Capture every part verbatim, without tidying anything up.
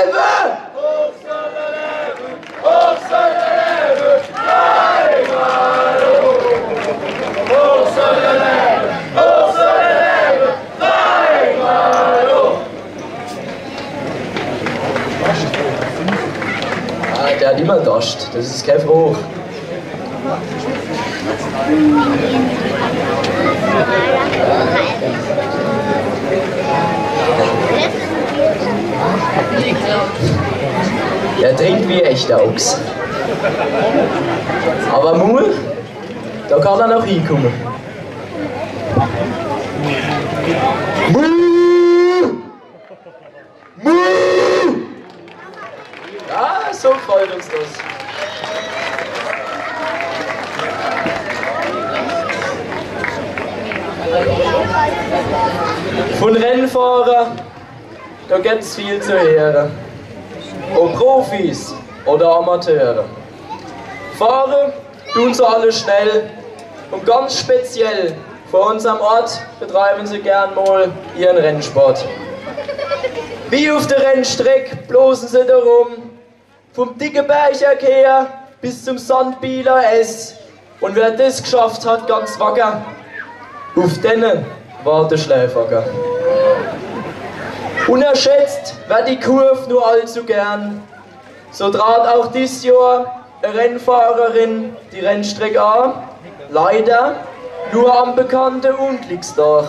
leben! Hoch soll er leben! Hoch soll er leben! Dreimal hoch! Hoch soll er leben! Hoch soll er leben! Dreimal hoch! Ah, der hat immer Dost. Das ist kein Frucht. Er trinkt wie echter Ochs. Aber Mul, da kann er noch hinkommen. Mul! Mul! Ja, so freut uns das. Von Rennfahrern, da gibt es viel zu hören. Ob Profis oder Amateure. Fahren tun sie alle schnell und ganz speziell vor unserem Ort betreiben sie gern mal ihren Rennsport. Wie auf der Rennstrecke bloßen sie darum, vom dicken Bergwerk her bis zum Sandbieler S. Und wer das geschafft hat, ganz wacker, auf denen war der Schläferger. Unerschätzt wird die Kurve nur allzu gern. So trat auch dieses Jahr eine Rennfahrerin die Rennstrecke an, leider nur am bekannten Unglückstag.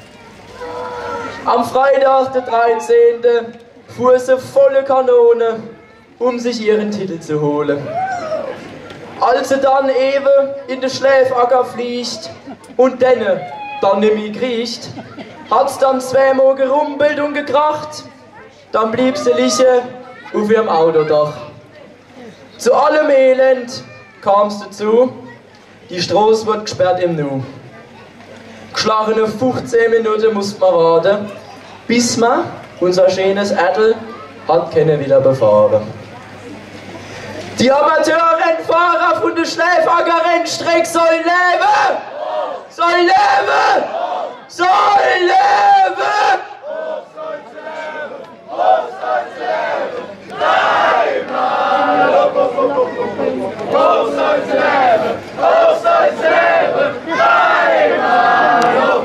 Am Freitag, der dreizehnte fuhr sie volle Kanone, um sich ihren Titel zu holen. Als sie dann eben in den Schläfacker fliegt und denne dann nimmer kriecht, hat's dann zweimal gerumpelt und gekracht, dann blieb sie liegen auf ihrem Autodach. Zu allem Elend kam's dazu, die Straße wird gesperrt im Nu. Geschlagene fünfzehn Minuten musste man warten, bis man unser schönes Adel hat können wieder befahren. Die Amateurrennfahrer von der Schläfacker Rennstrecke sollen leben! Sollen leben! Sollen leben! Hoch soll sie leben! Hoch soll sie leben! Dreimal hoch! Hoch soll sie leben! Hoch soll sie leben! Dreimal hoch!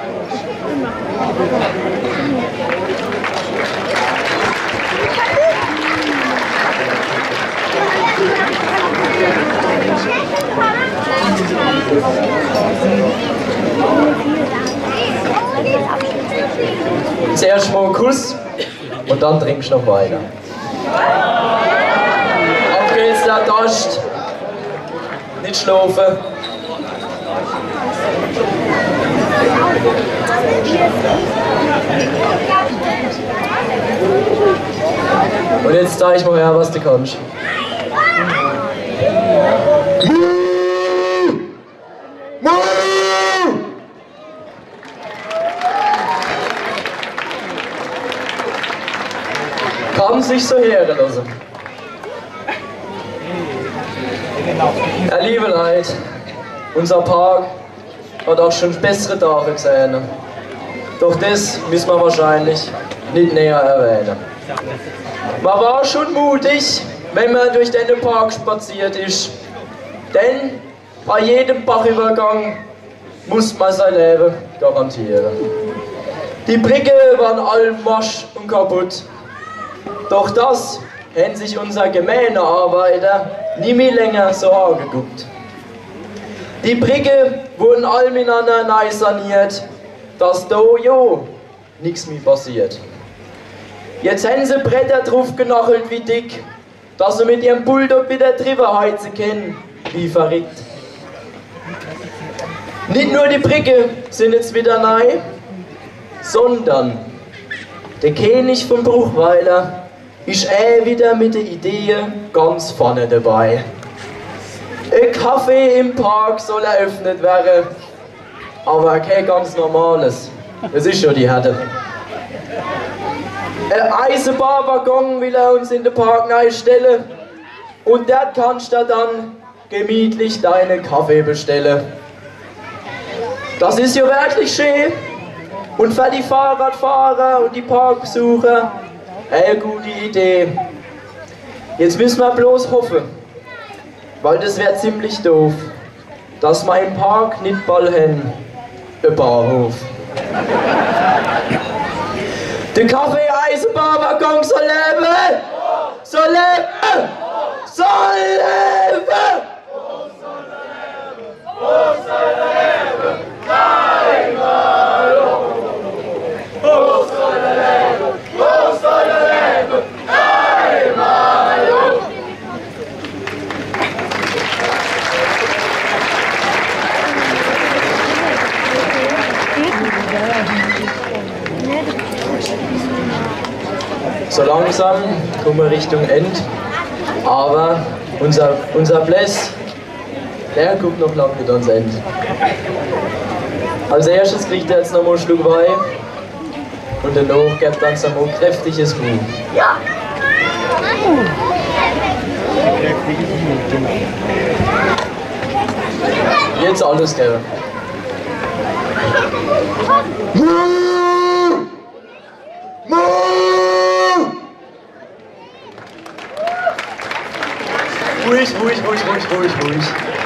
Zuerst mal einen Kuss und dann trinkst du noch weiter. Auf geht's, der Dost. Nicht schlafen. Und jetzt zeig ich mal her, was du kannst. Kann sich so hören lassen. Ja, liebe Leute, unser Park hat auch schon bessere Tage gesehen. Doch das müssen wir wahrscheinlich nicht näher erwähnen. Man war schon mutig, wenn man durch den Park spaziert ist. Denn bei jedem Bachübergang muss man sein Leben garantieren. Die Brücke waren all morsch und kaputt. Doch das haben sich unser gemeiner Arbeiter nie mehr länger so angeguckt. Die Brücke wurden all miteinander neu saniert, dass da jo nichts mehr passiert. Jetzt haben sie Bretter drauf genachelt wie dick, dass sie mit ihrem Bulldog wieder drüber heizen können, wie verrückt. Nicht nur die Brücke sind jetzt wieder neu, sondern der König von Bruchweiler ist eh wieder mit der Idee ganz vorne dabei. Ein Café im Park soll eröffnet werden, aber kein ganz normales. Das ist schon die Härte. Ein Eisenbahnwaggon will er uns in den Park neu stellen und dort kannst du dann gemütlich deinen Kaffee bestellen. Das ist ja wirklich schön und für die Fahrradfahrer und die Parkbesucher Eine gute Idee. Jetzt müssen wir bloß hoffen, weil das wäre ziemlich doof, dass wir im Park nicht bald haben, ein Bahnhof. Der Kaffee-Eisenbahnwaggon soll leben! Soll leben! Soll leben! Wo soll er leben? Einmal hoch! Wo soll er leben? Wo soll er leben? Einmal hoch! So langsam kommen wir Richtung End, aber unser, unser Bläss, der guckt noch lange nicht ans Ende. Als erstes kriegt er jetzt noch mal einen Schluck Wein und danach gibt er uns noch mal ein kräftiges Mut. Ja! Jetzt alles geben. Ruhig, ruhig, ruhig, ruhig, ruhig, ruhig.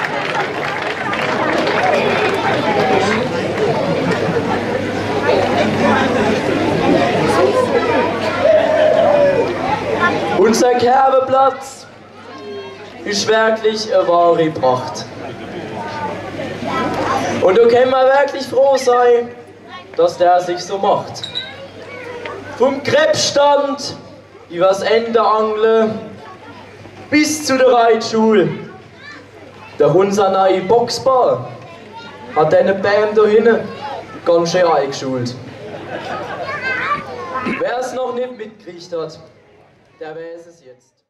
Unser Kerbeplatz ist wirklich eine wahre Pracht. Und da können wir wirklich froh sein, dass der sich so macht. Vom Krebsstand übers Ende Angeln bis zu der Reitschule. Der unser neue Boxbar hat eine Band da hinten ganz schön eingeschult. Wer es noch nicht mitgekriegt hat, der weiß es jetzt.